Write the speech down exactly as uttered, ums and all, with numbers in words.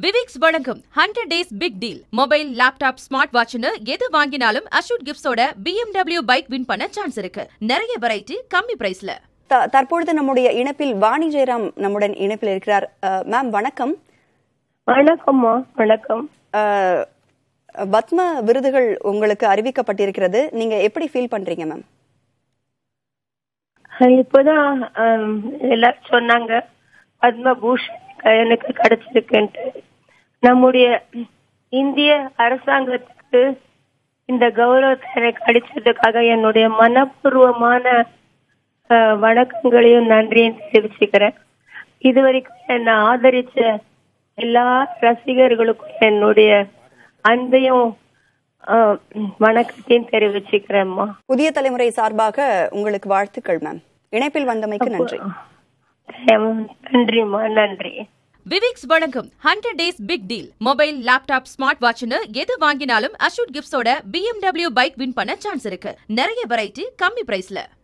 Viveks valangum one hundred days big deal. Mobile, laptop, smartwatch nu ethu vanginalum assured gifts oda B M W bike win panna chance irukku. Naraya Vareity Kammi price la. தற்பொழுது நம்முடைய இணைப்பில் வாணி ஜெயராம் நம்முடன் இணைப்பில் இருக்கிறார். Ma'am வணக்கம். வணக்கம்மா. வணக்கம். பத்ம விருதுகள் உங்களுக்கு அறிவிக்கப்பட்டிருக்கிறது. நீங்க எப்படி ஃபீல் பண்றீங்க மேம்? இப்போதான் எல்லாரும் சொன்னாங்க பத்ம பூஷன் எனக்கு கிடைச்சிருக்குன்ட்டு. நம்முடைய இந்திய அரசாங்கத்துக்கு இந்த கௌரவத்தை எனக்கு அளிச்சதுக்காக என்னுடைய மனப்பூர்வமான வணக்கங்களையும் நன்றியும் தெரிவிச்சுக்கிறேன். இதுவரைக்கும் என்னை ஆதரிச்ச எல்லா ரசிகர்களுக்கும் என்னுடைய அன்பையும் வணக்கத்தையும் தெரிவிச்சுக்கிறேன்மா. புதிய தலைமுறை சார்பாக உங்களுக்கு வாழ்த்துக்கள் மேம். இணைப்பில் வந்தமைக்கு நன்றி. நன்றிமா. நன்றி. Viveks valangum one hundred days big deal. Mobile, laptop, smartwatch nu ethu vanginalum assured gifts oda B M W bike win panna chance irukku. Naraya Variety Kammi price la.